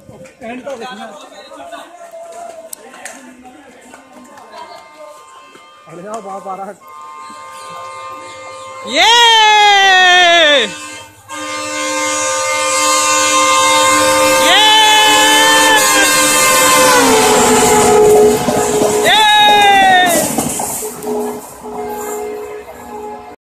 And तो देखना। अरे यार बाप आ रहा है। ये